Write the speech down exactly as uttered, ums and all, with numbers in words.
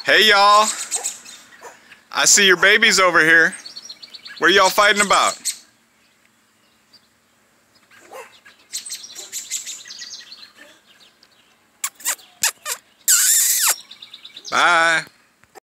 Hey y'all, I see your babies over here. What are y'all fighting about? Bye.